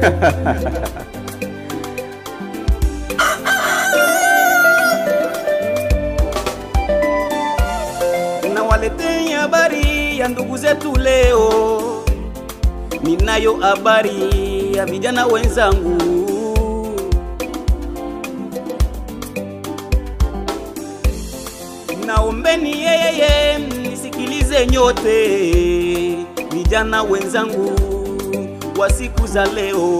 Nawaletea habari ya ndugu zetu leo, ninayo habari ya vijana wenzangu. Naombeni yeye nisikilize nyote, vijana wenzangu wa siku za leo.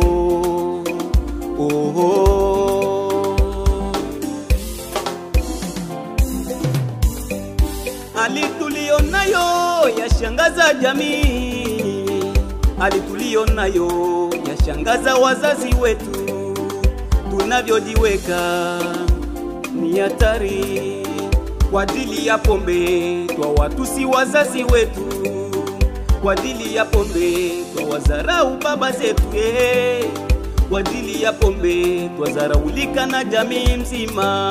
Hali tulionayo yashangaza jamii, hali tulionayo yashangaza wazazi wetu. Tunavyojiweka ni hatari, kwa ajili ya pombe twawatusi wazazi wetu, kwa ajili ya pombe twawadharau baba zetu, kwa ajili ya pombe twadharaulika na jamii mzima.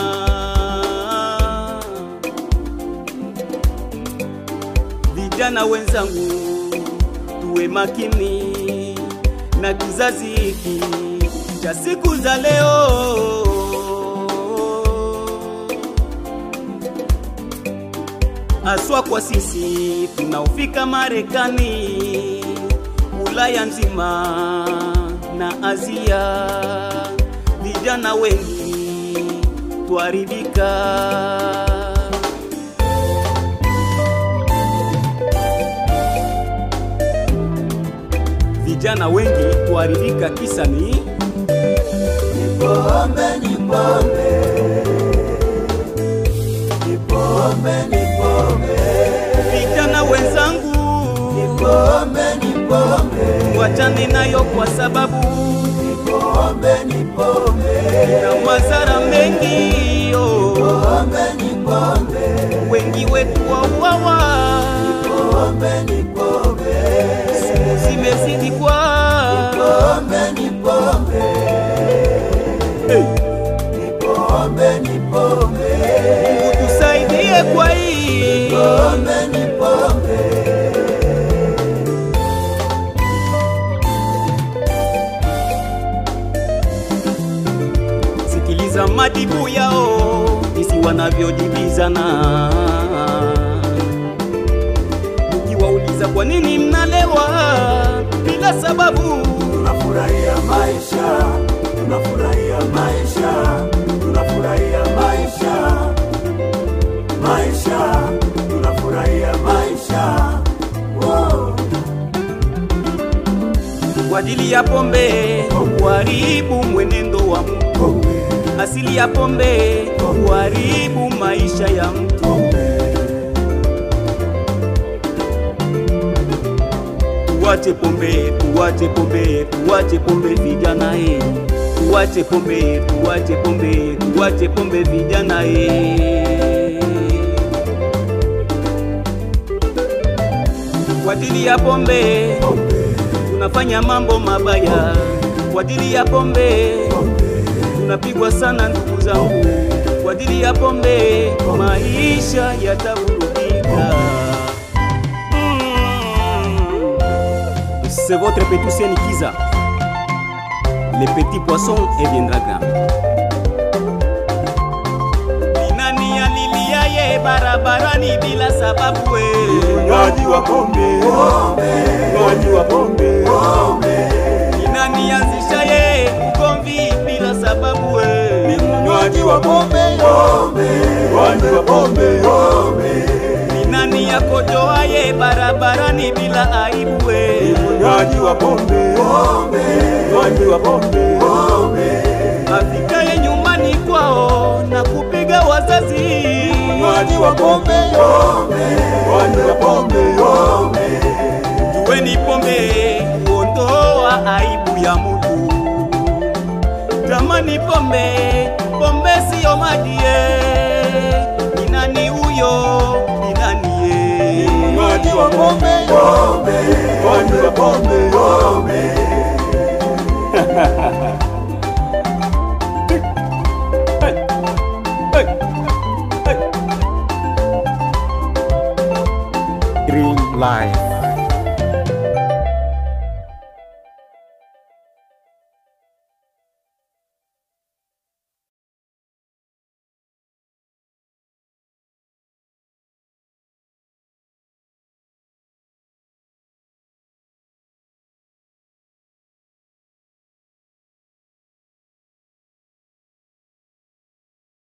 Vijana wenzangu, tuwe makini na kizazi hiki cha siku za leo. Aswa kwa sisi tunaofika Marekani, Ulaya nzima na Asia, vijana wengi twaribika. Vijana wengi twaribika, kisa ni pombe, ni pombe, ni pombe, ni pombe. Vijana wenzangu, ni pombe, ni pombe, wachane nayo kwa sababu ni pombe, ni pombe, na madhara mengi. Ni pombe, ni pombe, wengi wetu wauawa. Ni pombe, ni pombe, siku zimezidi kwa ni pombe, ni pombe, ni pombe, ni pombe. Mungu tusaidie kwa hii. Ni pombe, ni pombe. Sikiliza majibu yao, jinsi wanavyojibizana. Ukiwauliza kwa nini mnalewa bila sababu, tunafurahia maisha, tunafurahia maisha, tunafurahia maisha, maisha, tunafurahia maisha. Wow. Kwa ajili ya pombe kuharibu mwenendo wa mtu, asili ya pombe kuharibu maisha ya mtu. Tuache pombe, tuache pombe, tuache pombe vijana eh. Tuache pombe, tuache pombe, tuache pombe vijana eh. Kwa ajili ya pombe tunafanya mambo mabaya, kwa ajili ya pombe tunapigwa sana ndugu zangu, kwa ajili ya pombe maisha yatavurugika. C'est votre petit Hussein Kiza, le petit poisson et viendra grand. Nani aliliaye barabarani bila sababu we? Unywaji wa pombe, unywaji wa pombe. Nani anzishaye ugomvi bila sababu we? Unywaji wa pombe, unywaji wa pombe. Nani yakojoaye barabarani bila aibu we? Unywaji wa pombe, unywaji wa pombe. Afikaye nyumbani kwao na kupiga wazazi. Unywaji wa pombe, unywaji wa pombe. Jueni pombe huondoa aibu ya mtu. Jamani pombe, pombe siyo madie. Ni nani huyo? Ni nani ye? Unywaji wa pombe, unywaji wa pombe. Dream life.